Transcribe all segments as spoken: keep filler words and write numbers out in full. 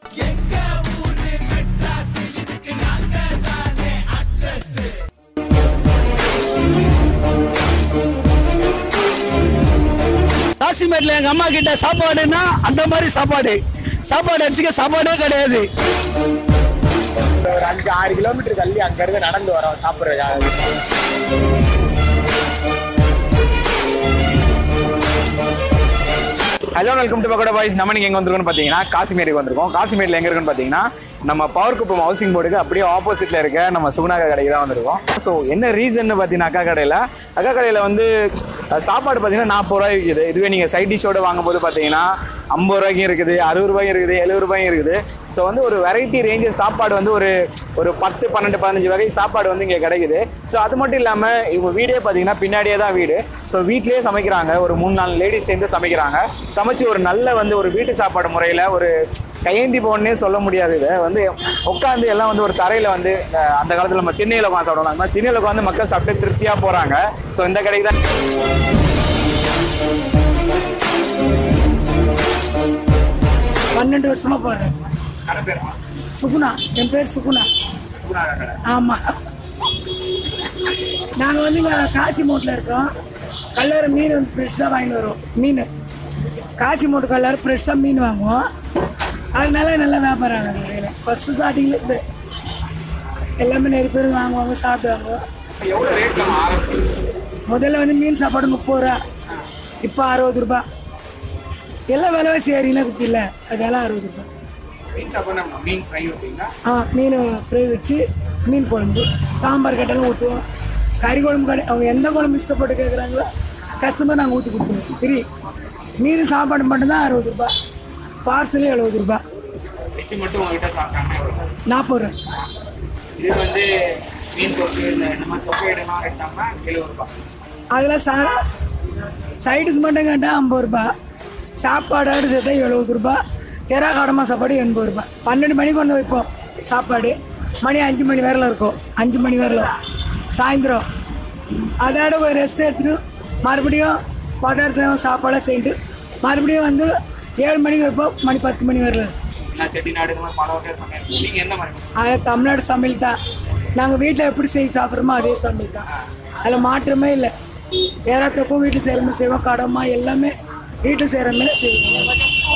காசிமேட்ல எங்க அம்மா கிட்ட சாப்பாடுன்னா அந்த மாதிரி சாப்பாடு சாப்பாடு அடிச்சுக்க சாப்பாடே கிடையாது. ஒரு அஞ்சு ஆறு கிலோமீட்டர் தள்ளி அங்க இருந்து நடந்து வரோம் சாப்பிடுறதுக்காக. Hello welcome to pakoda boys. நம்ம நீங்க எங்க வந்திருக்கோம்னு பாத்தீங்கன்னா காசிமேருக்கு வந்திருக்கோம். காசிமேட்ல எங்க இருக்குன்னு பாத்தீங்கன்னா நம்ம பவர் குப்பம் ஹவுசிங் போர்டுக்கு அப்படியே ஆப்போசிட்ல இருக்க நம்ம சுகுணாக்கா கடைக்கு தான் வந்திருக்கோம். ஸோ என்ன ரீசன் பார்த்தீங்கன்னா அக்கா கடையில் அக்கா கடையில் வந்து சாப்பாடு பார்த்தீங்கன்னா நாற்பது ரூபாய் இருக்குது. இதுவே நீங்கள் சைட் டிஷ்ஷோட வாங்கும்போது பார்த்தீங்கன்னா ஐம்பது ரூபாய்க்கும் இருக்குது, அறுபது ரூபாயும் இருக்குது, எழுபது ரூபாயும் இருக்குது. ஸோ வந்து ஒரு வெரைட்டி ரேஞ்சு சாப்பாடு வந்து ஒரு ஒரு பத்து பன்னெண்டு பதினஞ்சு வகை சாப்பாடு வந்து இங்கே கிடைக்குது. ஸோ அது மட்டும் இல்லாமல் இவங்க வீடே பார்த்தீங்கன்னா பின்னாடியே தான் வீடு. ஸோ வீட்லேயே சமைக்கிறாங்க. ஒரு மூணு நாலு லேடிஸ் சேர்ந்து சமைக்கிறாங்க. சமைச்சு ஒரு நல்ல வந்து ஒரு வீட்டு சாப்பாடு முறையில் ஒரு கையேந்தி போன்னே சொல்ல முடியாது. இதை வந்து உட்காந்து எல்லாம் வந்து ஒரு தரையில் வந்து அந்த காலத்தில் நம்ம திண்ணையில் உட்காந்து சாப்பிடுவோம். அந்த மாதிரி திண்ணையில் உட்காந்து மக்கள் சாப்பிட்டு திருப்தியாக போகிறாங்க. ஸோ இந்த கடைக்கு தான் பன்னெண்டு வருஷமா போறேன். சுகுணா, என் பேர் சுகுணா. ஆமா, நாங்க வந்து இங்க காசி மூட்டில் இருக்கோம். கல்லூரி மீன் வந்து ஃப்ரெஷ்ஷாக வாங்கிட்டு வருவோம். மீன் காசி மூட்டு கல்லூரி ஃப்ரெஷ்ஷாக மீன் வாங்குவோம். அதனால நல்லா வியாபாரம் ஆகும். ஃபர்ஸ்ட் ஸ்டார்டிங்ல இருந்து எல்லாமே நிறைய பேர் வாங்குவாங்க, சாப்பிடுவாங்க. முதல்ல வந்து மீன் சாப்பாடு முப்பது ரூபா, இப்போ அறுபது ரூபா. எல்லாம் விலைவாசி ஏறினா குத்தில விலை அறுபது ரூபாய். ஆ மீன் ஃப்ரை வச்சு மீன் குழம்பு சாம்பார் கட்டாலும் ஊற்றுவோம். கறி குழம்பு கடை அவங்க எந்த குழம்பு இஷ்டப்பட்டு கேட்குறாங்களோ கஸ்டமர் நாங்கள் ஊற்றி கொடுத்துருவோம். ஃப்ரீ மீன் சாப்பாடு மட்டும்தான் அறுபது ரூபா, பார்சலே எழுபது ரூபா, நாற்பது ரூபா. அதில் சா சைடிஸ் மட்டும் கேட்டால் ஐம்பது ரூபா, சாப்பாடோடு சேர்த்தா எழுபது ரூபா, எறா காடமா சாப்பாடு எண்பது ரூபா. பன்னெண்டு மணிக்கு வந்து வைப்போம் சாப்பாடு. மணி அஞ்சு மணி வேரில் இருக்கும். அஞ்சு மணி வேரில் சாயந்தரம் அதோட ஒரு ரெஸ்ட் எடுத்துட்டு மறுபடியும் பதார்த்தம் சாப்பாடாக செய்யிட்டு மறுபடியும் வந்து ஏழு மணிக்கு வைப்போம். மணி பத்து மணி வரல. அது தமிழ்நாடு சமையல் தான். நாங்கள் வீட்டில் எப்படி செய்து சாப்பிட்றோமோ அதே சமையல் தான். அதில் மாற்றமே இல்லை. வேற தப்பும் வீட்டில் செய்கிற மாதிரி செய்வோம். கடமா எல்லாமே வீட்டில் செய்கிற மாதிரி செய்வோம்.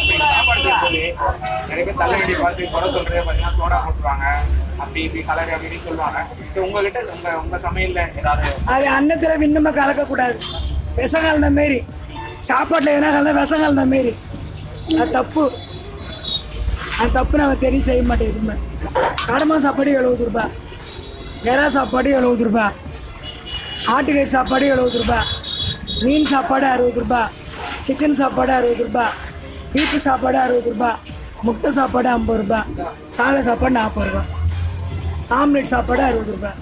அது அன்னத்தில் இன்னுமே கலக்கக்கூடாது. விஷம் கலந்த மாரி சாப்பாட்டில் என்ன கலந்தா விஷம் கலந்த மாரி அது தப்பு. அந்த தப்பு நாங்கள் தெரியும் செய்ய மாட்டோம். எதுவுமே கடமா சாப்பாடு எழுபது ரூபா, எறா சாப்பாடு எழுபது ரூபா, ஆட்டுக்கறி சாப்பாடு எழுபது ரூபா, மீன் சாப்பாடு அறுபது ரூபா, சிக்கன் சாப்பாடு அறுபது ரூபா, பீஃப் சாப்பாடு அறுபது ரூபா, முட்டை சாப்பாடு ஐம்பது ரூபா, சாதா சாப்பாடு நாற்பது ரூபா, ஆம்லெட் சாப்பாடு அறுபது ரூபா.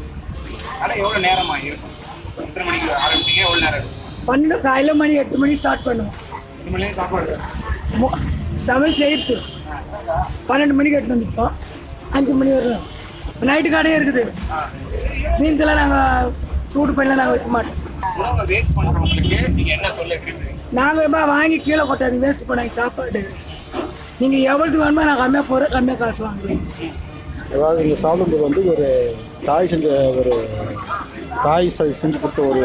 பன்னெண்டு காலையில் மணி எட்டு மணி ஸ்டார்ட் பண்ணுவோம். சமையல் செய்யறது பன்னெண்டு மணிக்கு எட்டு வந்துப்போம். அஞ்சு மணி வரலாம். நைட்டு கடையே இருக்குது. மீன்கெல்லாம் நாங்கள் சூடு பண்ணலாம் நாங்கள் வைக்க மாட்டோம். நாங்கள் இப்போ வாங்கி கீழே கொட்டாது வேஸ்ட் பண்ணாங்க சாப்பாடு. நீங்கள் எவ்வளோது வேணுமோ நான் கம்மியாக போகிறேன், கம்மியாக காசு வாங்குவேன். அதாவது இங்கே சாப்பிடும்போது வந்து ஒரு தாய் செஞ்ச ஒரு தாய் செஞ்சு கொடுத்த ஒரு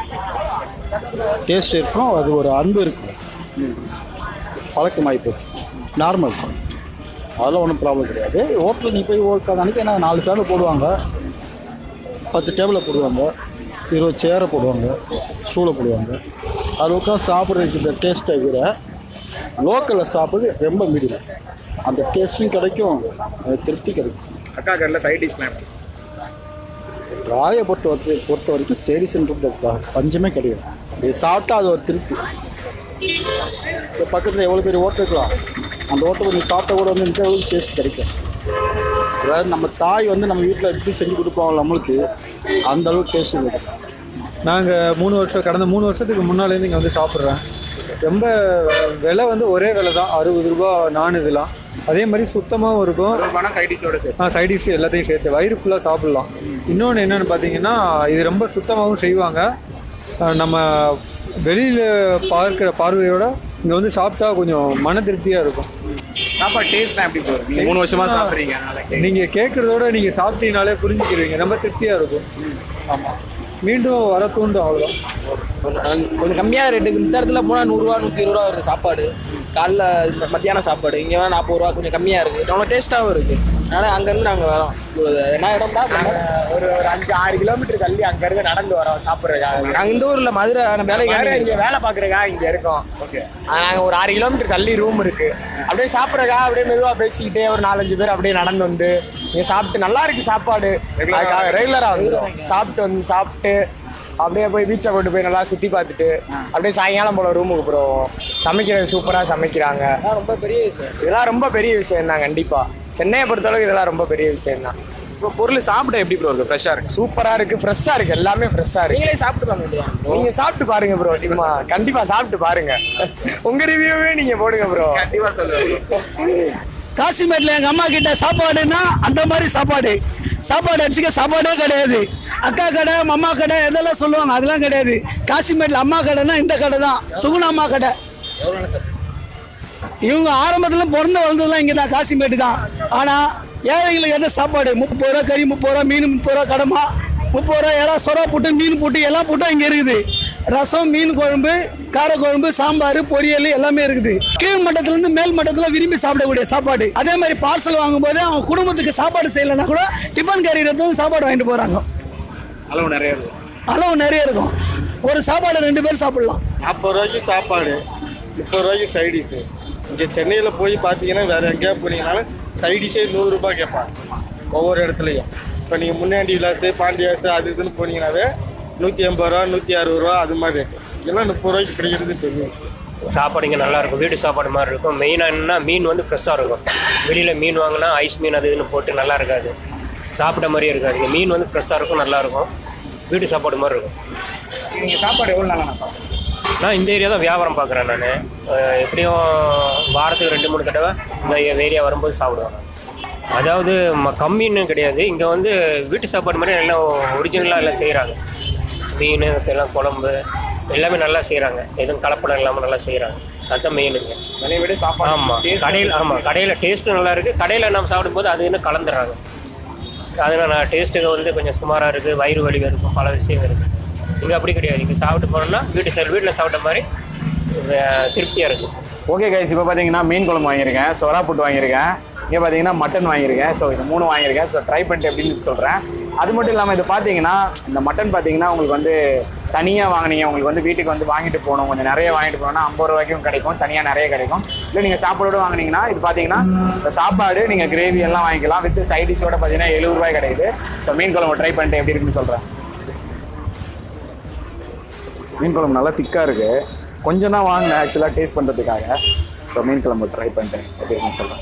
டேஸ்ட் இருக்கும். அது ஒரு அன்பு இருக்கும். பழக்கமாகி போச்சு. நார்மல் தான், அதெல்லாம் ஒன்றும் ப்ராப்ளம் கிடையாது. ஹோட்டலில் நீ போய் உட்காந்து அன்றைக்கி ஏன்னா நாலு டேபிள் போடுவாங்க, பத்து டேபிளை போடுவாங்க, இருபது சேரை போடுவாங்க, ஸ்டூலை போடுவாங்க. அது உட்காந்து சாப்பிட்றதுக்கு இந்த டேஸ்ட்டை விட லோக்கலில் சாப்பிட்றது ரொம்ப மீடியம். அந்த டேஸ்ட்டும் கிடைக்கும், அது திருப்தி கிடைக்கும். அக்கா கடையில் சைட் டிஷ்லாம் ராயை பொறுத்த வரைக்கும் பொறுத்த வரைக்கும் சேரிஸ்ன்றது பஞ்சமே கிடையாது. இது சாப்பிட்டா அது ஒரு திருப்தி. இப்போ பக்கத்தில் எவ்வளோ பேர் ஹோட்டல் இருக்கலாம், அந்த ஹோட்டல் கொஞ்சம் சாப்பிட்டா கூட வந்து இந்த அளவுக்கு டேஸ்ட் கிடைக்கும். அதாவது நம்ம தாய் வந்து நம்ம வீட்டில் எப்படி செஞ்சு கொடுப்போம் நம்மளுக்கு அந்த அளவுக்கு டேஸ்ட் கிடைக்கும். நாங்கள் மூணு வருஷம் கடந்த மூணு வருஷத்துக்கு முன்னாலேருந்து இங்கே வந்து சாப்பிட்றேன். ரொம்ப விலை வந்து ஒரே விலை தான், அறுபது ரூபா நான் இதெல்லாம். அதே மாதிரி சுத்தமாகவும் இருக்கும். ஆ சைடிஷ் எல்லாத்தையும் சேர்த்து வயிறு ஃபுல்லாக சாப்பிட்லாம். இன்னொன்று என்னென்னு பார்த்தீங்கன்னா இது ரொம்ப சுத்தமாகவும் செய்வாங்க. நம்ம வெளியில் பார்க்குற பார்வையோட இங்கே வந்து சாப்பிட்டா கொஞ்சம் மன திருப்தியாக இருக்கும். சாப்பாடு டேஸ்ட்லாம் எப்படி போகுது? நீங்கள் மூணு வருஷமாக சாப்பிட்றீங்க. நீங்கள் கேட்குறதோட நீங்கள் சாப்பிட்டீங்கனாலே புரிஞ்சுக்கிடுவீங்க. ரொம்ப திருப்தியாக இருக்கும். ஆமாம், மீண்டும் வர தூண்டும். அவ்வளோதான். கொஞ்சம் கம்மியாக ரேட்டுக்கு இந்த இடத்துல போனால் நூறுரூவா நூற்றி இருபது ரூபா வருது சாப்பாடு. காலைல மத்தியான சாப்பாடு இங்கே வேணால் நாற்பது ரூபா, கொஞ்சம் கம்மியாக இருக்குது. ரொம்ப டேஸ்ட்டாகவும் இருக்குது. அதனால் அங்கேருந்து நாங்கள் வரோம். என்ன இடம்னா ஒரு ஒரு அஞ்சு ஆறு கிலோமீட்டர் தள்ளி அங்கேருந்து நடந்து வரோம் சாப்பிட்றதுக்காக. நாங்கள் இந்த ஊரில் மதுரை வேலைக்கு இங்கே வேலை பார்க்குறதுக்காக இங்கே இருக்கோம். ஓகே, நாங்கள் ஒரு ஆறு கிலோமீட்டர் தள்ளி ரூம் இருக்குது. அப்படியே சாப்பிட்றதுக்காக அப்படியே மெதுவாக பேசிக்கிட்டே ஒரு நாலஞ்சு பேர் அப்படியே நடந்து வந்து இங்கே சாப்பிட்டு நல்லா இருக்குது சாப்பாடு. அதுக்காக ரெகுலராக வந்துடும். சாப்பிட்டு வந்து சாப்பிட்டு அப்படியே போய் பீச்சை கொண்டு போய் நல்லா சுற்றி பார்த்துட்டு அப்படியே சாயங்காலம் போல ரூமுக்கு போகிறோம். சமைக்கிறது சூப்பராக சமைக்கிறாங்க. ரொம்ப பெரிய விஷயம். இதெல்லாம் ரொம்ப பெரிய விஷயம் தான். கண்டிப்பாக சென்னையை பொறுத்தளவுக்கு இதெல்லாம் ரொம்ப பெரிய விஷயம் தான். இப்போ பொருள் சாப்பிட எப்படி ப்ரோ இருக்குது? ஃப்ரெஷ்ஷாக இருக்குது, சூப்பராக இருக்குது, ஃப்ரெஷ்ஷாக இருக்குது, எல்லாமே ஃப்ரெஷ்ஷாக இருக்குது. நீங்களே சாப்பிட்டு பாருங்க இல்லையா? நீங்கள் சாப்பிட்டு பாருங்க ப்ரோ. சினிமா கண்டிப்பாக சாப்பிட்டு பாருங்க. உங்கள் ரிவ்யூவே நீங்கள் போடுங்க ப்ரோ. கண்டிப்பாக சொல்லுங்கள். காசிமேட்டில் எங்கள் அம்மா கிட்ட சாப்பாடுன்னா அந்த மாதிரி சாப்பாடு. சாப்பாடு அடிச்சுக்க சாப்பாடே கிடையாது. அக்கா கடை அம்மா கடை எதெல்லாம் சொல்லுவாங்க, அதெல்லாம் கிடையாது. காசிமேட்டில் அம்மா கடைன்னா இந்த கடை தான், சுகுணா அம்மா கடை. இவங்க ஆரம்பத்தில் பிறந்து வளர்ந்ததுலாம் இங்கே தான், காசிமேட்டு தான். ஆனால் ஏழைங்களுக்கு எந்த சாப்பாடு? முப்பது ரூபா கறி, முப்பது ரூபா மீன், முப்பது ரூபா கடமா, முப்பது ரூபா எல்லாம் சொரா புட்டு, மீன் புட்டு, எல்லாம் புட்டும் இங்கே இருக்குது. ரசம், மீன் குழம்பு, காரக்குழம்பு, சாம்பார், பொரியல் எல்லாமே இருக்குது. கீழ் மட்டத்திலேருந்து மேல் மட்டத்தில் விரும்பி சாப்பிடக்கூடிய சாப்பாடு. அதே மாதிரி பார்சல் வாங்கும்போது அவங்க குடும்பத்துக்கு சாப்பாடு செய்யலைன்னா கூட டிஃபன் கேரியர் சாப்பாடு வாங்கிட்டு போகிறாங்க. அளவு நிறைய இருக்கும். அளவு நிறைய இருக்கும். ஒரு சாப்பாடு ரெண்டு பேர் சாப்பிடலாம். நாற்பது ரூபாய்க்கு சாப்பாடு, முப்பது ரூபாய்க்கு சைடிஷு. இங்கே சென்னையில் போய் பார்த்தீங்கன்னா வேறு எங்கேயா போனீங்கன்னாலும் சைடிஷே நூறுரூபா கேட்பாங்க ஒவ்வொரு இடத்துலையும். இப்போ நீங்கள் முன்னாடி விலாஸு, பாண்டியாஸு அது இதுன்னு போனீங்கன்னாவே நூற்றி ஐம்பது ரூபா, நூற்றி அறுபது ரூபா அது மாதிரி ரேட்டு. இதெல்லாம் முப்பது ரூபாய்க்கு கிடைக்கிறது பெரிய விஷயம். சாப்பாடு இங்கே நல்லாயிருக்கும். வீட்டு சாப்பாடு மாதிரி இருக்கும். மெயினாக என்னன்னா மீன் வந்து ஃப்ரெஷ்ஷாக இருக்கும். வெளியில் மீன் வாங்கினா ஐஸ் மீன் அது இதுன்னு போட்டு நல்லா இருக்காது, சாப்பிட்ட மாதிரியே இருக்காது. இங்கே மீன் வந்து ஃப்ரெஷ்ஷாக இருக்கும், நல்லாயிருக்கும். வீட்டு சாப்பாடு மாதிரி இருக்கும். நீங்கள் சாப்பாடு எவ்வளோ நாளாக நான் சாப்பிட்றேன்? நான் இந்த ஏரியா தான் வியாபாரம் பார்க்குறேன். நான் எப்படியும் வாரத்துக்கு ரெண்டு மூணு தடவை இந்த ஏரியா வரும்போது சாப்பிடுவேன். அதாவது ம கம்மின்னு கிடையாது. இங்கே வந்து வீட்டு சாப்பாடு மாதிரி எல்லாம் ஒரிஜினலாக எல்லாம் செய்கிறாங்க. மீன் எல்லாம் குழம்பு எல்லாமே நல்லா செய்கிறாங்க. எதுவும் கலப்படம் இல்லாமல் நல்லா செய்கிறாங்க. அதுதான் மெயினுங்க. விலையை விட சாப்பாடு. ஆமாம், கடையில் ஆமாம் கடையில் டேஸ்ட்டும் நல்லா இருக்குது. கடையில் நம்ம சாப்பிடும்போது அது இன்னும் கலந்துடுறாங்க. அதனால் நான் டேஸ்ட்டுக்கு வந்து கொஞ்சம் சுமாராக இருக்குது. வயிறு வலி இருக்கும், பல விஷயங்கள் இருக்குது. இங்கே அப்படி கிடையாது. இங்கே சாப்பிட்டு போனோம்னா வீட்டு சைடு வீட்டில் சாப்பிட்ட மாதிரி திருப்தியாக இருக்குது. ஓகே கைஸ், இப்போ பார்த்தீங்கன்னா மீன் குழம்பு வாங்கியிருக்கேன், சொரா புட்டு வாங்கியிருக்கேன், இங்கே பார்த்தீங்கன்னா மட்டன் வாங்கியிருக்கேன். ஸோ இது மூணு வாங்கியிருக்கேன். ஸோ ட்ரை பண்ணிட்டு எப்படின்னு சொல்கிறேன். அது மட்டும் இல்லாமல் இது பார்த்தீங்கன்னா இந்த மட்டன் பார்த்தீங்கன்னா உங்களுக்கு வந்து தனியாக வாங்கினீங்க, உங்களுக்கு வந்து வீட்டுக்கு வந்து வாங்கிட்டு போகணும், கொஞ்சம் நிறைய வாங்கிட்டு போனோம்னா ஐம்பது ரூபாய்க்கும் கிடைக்கும், தனியாக நிறைய கிடைக்கும். இல்லை நீங்கள் சாப்பாடோடு வாங்கினீங்கன்னா இது பார்த்தீங்கன்னா இந்த சாப்பாடு நீங்கள் கிரேவி எல்லாம் வாங்கிக்கலாம். வித் சைட் டிஷ்ஷோட பார்த்தீங்கன்னா எழுபது ரூபாய் கிடைக்குது. ஸோ மீன் குழம்பு ட்ரை பண்ணிட்டு எப்படி இருக்குன்னு சொல்கிறேன். மீன் குழம்பு நல்லா திக்காக இருக்குது. கொஞ்சம் தான் வாங்கினேன் ஆக்சுவலாக டேஸ்ட் பண்ணுறதுக்காக. ஸோ மீன் குழம்பு ட்ரை பண்ணிட்டேன் எப்படி இருக்குன்னு சொல்கிறேன்.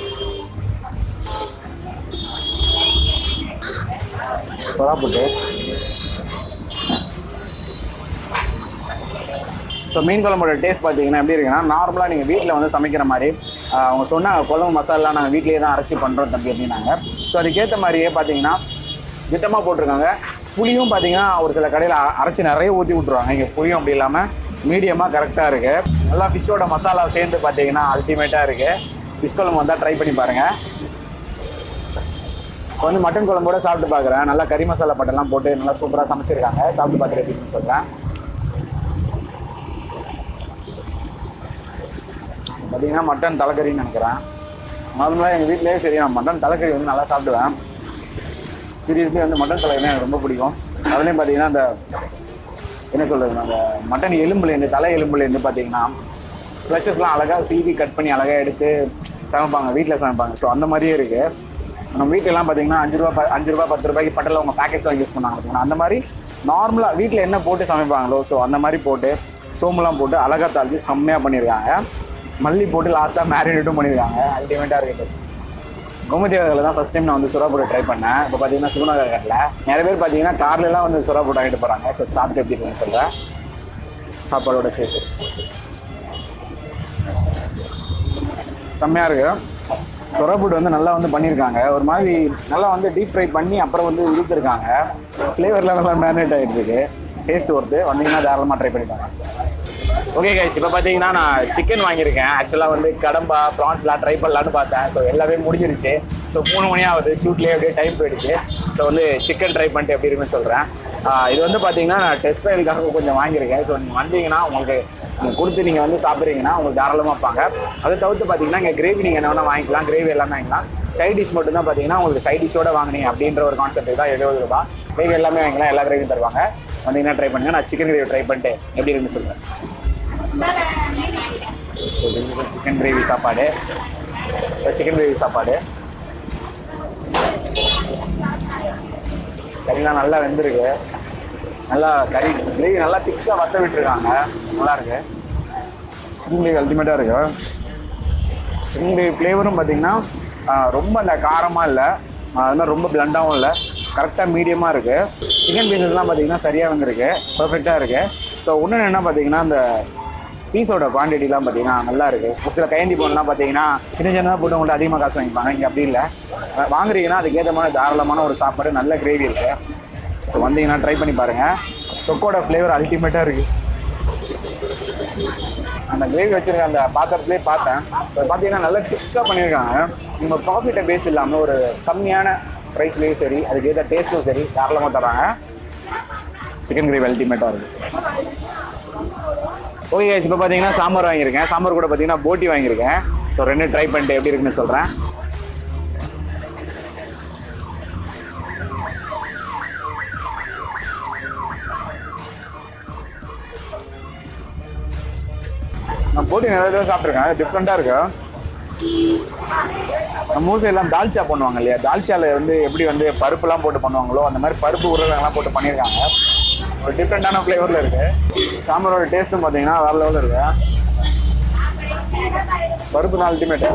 சொரா புட்டு. ஸோ மீன் குழம்போட டேஸ்ட் பார்த்தீங்கன்னா எப்படி இருக்குன்னா நார்மலாக நீங்கள் வீட்டில் வந்து சமைக்கிற மாதிரி. அவங்க சொன்னாங்க குழம்பு மசாலா நாங்கள் வீட்லேயே தான் அரைச்சி பண்ணுறோம் தம்பி அப்படின்னாங்க. ஸோ அதுக்கேற்ற மாதிரியே பார்த்தீங்கன்னா திட்டமாக போட்டிருக்காங்க. புளியும் பார்த்தீங்கன்னா ஒரு சில கடையில் அரைச்சி நிறைய ஊற்றி விட்ருவாங்க. இங்கே புளியும் அப்படி இல்லாமல் மீடியமாக கரெக்டாக இருக்குது. நல்லா ஃபிஷ்ஷோட மசாலா சேர்ந்து பார்த்தீங்கன்னா அல்டிமேட்டாக இருக்குது. ஃபிஷ் குழம்பு வந்தால் ட்ரை பண்ணி பாருங்கள். இப்போ வந்து மட்டன் குழம்போட சாப்பிட்டு பார்க்குறேன். நல்லா கறி மசாலா பட்டெல்லாம் போட்டு நல்லா சூப்பராக சமைச்சிருக்காங்க. சாப்பிட்டு பார்த்துட்டு எப்படின்னு சொல்கிறேன். பார்த்தீங்கன்னா மட்டன் தலைக்கறின்னு நினைக்கிறேன். நார்மலாக எங்கள் வீட்டிலேயே சரி நான் மட்டன் தலைக்கறி வந்து நல்லா சாப்பிடுவேன். சீரியஸ்லி வந்து மட்டன் தலைக்கறி எனக்கு ரொம்ப பிடிக்கும். அதுலேயும் பார்த்தீங்கன்னா அந்த என்ன சொல்கிறது, அந்த மட்டன் எலும்புலேருந்து தலை எலும்புலேருந்து பார்த்தீங்கன்னா ஃப்ளஷஸ்லாம் அழகாக சீவி கட் பண்ணி அழகாக எடுத்து சமைப்பாங்க, வீட்டில் சமைப்பாங்க. ஸோ அந்த மாதிரியே இருக்குது. நம்ம வீட்டிலலாம் பார்த்தீங்கன்னா அஞ்சு ரூபா அஞ்சு ரூபா பத்து ரூபாய்க்கு பட்டலில் அவங்க பேக்கெட்ஸ் வாங்கி யூஸ் பண்ணாங்க பார்த்தீங்கன்னா அந்த மாதிரி நார்மலாக வீட்டில் என்ன போட்டு சமைப்பாங்களோ ஸோ அந்த மாதிரி போட்டு சோம்புலாம் போட்டு அழகாக தாழ்த்தி செம்மையாக பண்ணியிருக்காங்க. மல்லி போட்டு லாஸ்ட்டாக மேரினேட்டும் பண்ணியிருக்காங்க. அல்டிமேட்டாக இருக்குது டேஸ்ட். கோமதி நகரில் தான் ஃபஸ்ட் டைம் நான் வந்து சுறா போட்டு ட்ரை பண்ணேன். இப்போ பார்த்தீங்கன்னா சுகுணநகர் கட்டில் நிறைய பேர் பார்த்தீங்கன்னா கார்லலாம் வந்து சுறா போட்டு வாங்கிட்டு போகிறாங்க. ஸோ சாப்பிட்டு எப்படி இருக்குன்னு சொல்கிறேன். சாப்பாடோட சேர்த்து செம்மையாக இருக்குது. சுறா போட்டு வந்து நல்லா வந்து பண்ணியிருக்காங்க. ஒரு மாதிரி நல்லா வந்து டீப் ஃப்ரை பண்ணி அப்புறம் வந்து உடுத்துருக்காங்க. ஃப்ளேவர்லாம் நல்லா மேரினேட் ஆகிட்டு இருக்கு. Taste worth. வந்தீங்கன்னா தாராளமாக ட்ரை பண்ணிப்பாங்க. ஓகே கைஸ், இப்போ பார்த்தீங்கன்னா நான் சிக்கன் வாங்கியிருக்கேன். ஆக்சுவலாக வந்து கடம்பா ப்ரான்ஸ்லாம் ட்ரை பண்ணலான்னு பார்த்தேன். ஸோ எல்லாமே முடிஞ்சிருச்சு. ஸோ மூணு மணி ஆகுது, ஷூட்லேயே அப்படியே டைம் போயிடுச்சு. ஸோ வந்து சிக்கன் ட்ரை பண்ணிட்டு எப்படி இருக்குன்னு சொல்கிறேன். இது வந்து பார்த்தீங்கன்னா நான் டெஸ்ட் ட்ரையலுக்காக கொஞ்சம் வாங்கியிருக்கேன். ஸோ நீங்கள் வந்தீங்கன்னா உங்களுக்கு கொடுத்து நீங்கள் வந்து சாப்பிட்றீங்கன்னா உங்களுக்கு தாராளமாக வைப்பாங்க. அதை தவிர்த்து பார்த்தீங்கன்னா இங்கே கிரேவி நீங்கள் என்ன வேணால் வாங்கிக்கலாம், கிரேவி எல்லாமே வாங்கிக்கலாம். சைட் டிஷ் மட்டும் தான் பார்த்தீங்கன்னா உங்களுக்கு சைட் டிஷோட வாங்கினீங்க அப்படின்ற ஒரு கான்செப்ட் தான் எழுபது ரூபா. கிரேவி எல்லாமே வாங்கிக்கலாம், எல்லா கிரேவியும் தருவாங்க. வந்தீங்கன்னா ட்ரை பண்ணுங்க. நான் சிக்கன் கிரேவி ட்ரை பண்ணிட்டு எப்படி இருக்குன்னு சொல்கிறேன். ஸோ சிக்கன் கிரேவி சாப்பாடு, சிக்கன் கிரேவி சாப்பாடு கறிலாம் நல்லா வெந்திருக்கு. நல்லா கறி கிரேவி நல்லா திக்காக வத்த விட்டுருக்காங்க, நல்லா இருக்கு. சிக்கன் கிரேவி அல்டிமேட்டாக இருக்கு. சிக்கன் கிரேவி ஃப்ளேவரும் பார்த்தீங்கன்னா ரொம்ப அந்த காரமாக இல்லை, அதெல்லாம் ரொம்ப பிளண்டாகவும் இல்லை, கரெக்டாக மீடியமாக இருக்குது. சிக்கன் பீசஸ்லாம் பார்த்தீங்கன்னா சரியாக வந்துருக்கு, பர்ஃபெக்டாக இருக்குது. ஸோ இன்னொன்று என்ன பார்த்தீங்கன்னா அந்த பீஸோட குவான்டிட்டிலாம் பார்த்தீங்கன்னா நல்லா இருக்குது. ஒரு சில கையேந்தி போனலாம் பார்த்தீங்கன்னா சின்ன சின்னதாக போட்டு உங்கள்கிட்ட அதிகமாக காசு வாங்கிப்பாங்க. இங்கே அப்படி இல்லை, வாங்குறீங்கன்னா அதுக்கேற்ற மாதிரி தாராளமான ஒரு சாப்பாடு, நல்ல கிரேவி இருக்குது. ஸோ வந்தீங்கன்னா ட்ரை பண்ணி பாருங்கள். தொக்கோட ஃப்ளேவர் அல்டிமேட்டாக இருக்குது. அந்த கிரேவி வச்சுருக்க அந்த பாத்திரத்துலேயே பார்த்தேன். இப்போ பார்த்தீங்கன்னா நல்லா டிஷ்ஷாக பண்ணியிருக்காங்க. நம்ம ப்ராஃபிட்டை பேஸ் இல்லாமல் ஒரு கம்மியான ப்ரைஸ்லேயும் சரி, அதுக்கேற்ற டேஸ்ட்டும் சரி தாராளமாக தராங்க. சிக்கன் கிரேவி அல்டிமேட்டாக இருக்குது. ஓகே கைஸ், இப்போ பார்த்தீங்கன்னா சாம்பார் வாங்கியிருக்கேன். சாம்பார் கூட பார்த்தீங்கன்னா போட்டி வாங்கியிருக்கேன். ஸோ ரெண்டு ட்ரை பண்ணிட்டு எப்படி இருக்குன்னு சொல்கிறேன். நான் போட்டி நிறைய தடவை சாப்பிட்ருக்கேன், டிஃப்ரெண்ட்டாக இருக்கு. நம்ம ஊர் எல்லாம் தால்ச்சா பண்ணுவாங்க இல்லையா, தால்ச்சாவில் வந்து எப்படி வந்து பருப்புலாம் போட்டு பண்ணுவாங்களோ அந்த மாதிரி பருப்பு உருளைலாம் போட்டு பண்ணியிருக்காங்க. ஒரு டிஃப்ரெண்ட்டான ஃப்ளேவரில் இருக்குது. சாம்பாரோட டேஸ்ட்டும் பார்த்தீங்கன்னா வேறு லெவலில் இருக்கு. பருப்பு தான் அல்டிமேட்டு.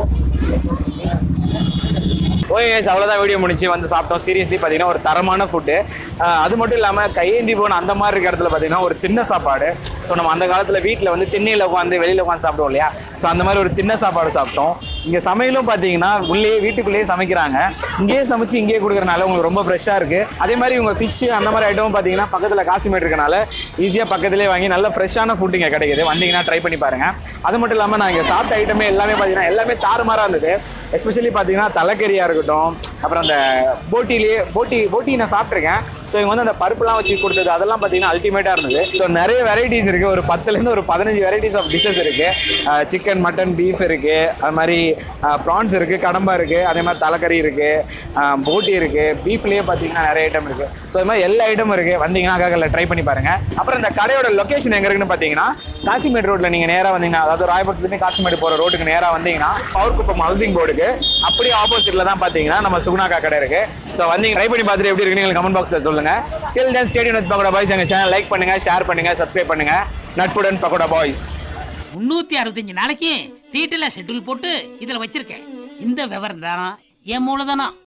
ஓகே கைஸ், அவ்வளோதான் வீடியோ முடிச்சு வந்து சாப்பிட்டோம். சீரியஸ்லி பார்த்தீங்கன்னா ஒரு தரமான ஃபுட்டு. அது மட்டும் இல்லாமல் கையேந்தி போன அந்த மாதிரி இருக்க இடத்துல பார்த்தீங்கன்னா ஒரு தின்ன சாப்பாடு. ஸோ நம்ம அந்த காலத்தில் வீட்டில் வந்து திண்ணையில் உட்காந்து வெளியில் உட்காந்து சாப்பிடுவோம் இல்லையா, ஸோ அந்த மாதிரி ஒரு தின்ன சாப்பாடு சாப்பிட்டோம். இங்கே சமையலும் பார்த்தீங்கன்னா உள்ளே வீட்டுக்குள்ளேயே சமைக்கிறாங்க. இங்கேயே சமைச்சு இங்கேயே கொடுக்குறனால உங்களுக்கு ரொம்ப ஃப்ரெஷ்ஷாக இருக்குது. அதே மாதிரி உங்கள் ஃபிஷ்ஷு அந்த மாதிரி ஐட்டமும் பார்த்தீங்கன்னா பக்கத்தில் காசிமேடு இருக்கனால ஈஸியாக பக்கத்துலேயே வாங்கி நல்ல ஃப்ரெஷ்ஷான ஃபுட் இங்கே கிடைக்குது. வந்தீங்கன்னா ட்ரை பண்ணி பாருங்கள். அது மட்டும் இல்லாமல் நான் இங்கே சாப்பிட்ட ஐட்டமே எல்லாமே பார்த்தீங்கன்னா எல்லாமே தாறுமாறாக இருந்தது. எஸ்பெஷலி பார்த்தீங்கன்னா தலைக்கறியாக இருக்கட்டும், அப்புறம் அந்த போட்டிலேயே போட்டி போட்டி நான் சாப்பிட்ருக்கேன். ஸோ இவங்க வந்து அந்த பருப்புலாம் வச்சு கொடுத்தது அதெல்லாம் பார்த்தீங்கன்னா அல்டிமேட்டாக இருந்தது. ஸோ நிறைய வெரைட்டிஸ் இருக்குது, ஒரு பத்துலேருந்து ஒரு பதினஞ்சு வெரைட்டிஸ் ஆஃப் டிஷ்ஷஸ் இருக்குது. சிக்கன், மட்டன், பீஃப் இருக்குது, அது மாதிரி ப்ரான்ஸ் இருக்குது, கடம்பா இருக்குது, அதே மாதிரி தலைக்கறி இருக்குது, போட்டி இருக்குது, பீஃப்லேயே பார்த்தீங்கன்னா நிறைய ஐட்டம் இருக்குது. ஸோ அது மாதிரி எல்லா ஐட்டமும் இருக்குது. வந்தீங்கன்னா அக்காக்கல்ல ட்ரை பண்ணி பாருங்கள். அப்புறம் இந்த கடையோட லொக்கேஷன் எங்கே இருக்குன்னு பார்த்தீங்கன்னா காசிமேடு ரோட்டில் நீங்கள் நேராக வந்தீங்கன்னா, அதாவது ராயபுரத்துலேருந்து காசிமேடு போகிற ரோட்டுக்கு நேராக வந்தீங்கன்னா பவர்குப்பம் ஹவுசிங் போர்டுக்கு அப்படியே ஆப்போசிட்ல தான் பார்த்தீங்கன்னா நம்ம சுகுணாக்கா கடை இருக்கு. ஸோ வந்தீங்க ட்ரை பண்ணி பார்த்துட்டு எப்படி இருக்குன்னு கமெண்ட் பாக்ஸில் சொல்லுங்க. Till then stay tuned with pakoda boys. எங்கள் சேனல் லைக் பண்ணுங்க, ஷேர் பண்ணுங்க, சப்ஸ்கிரைப் பண்ணுங்க. நட்புடன் பக்கோடா பாய்ஸ். முன்னூத்தி அறுபத்தஞ்சு நாளைக்கு டீட்டெயிலாக ஷெட்யூல் போட்டு இதில் வச்சிருக்கேன். இந்த விவரம் தான் என் மூலதனம்.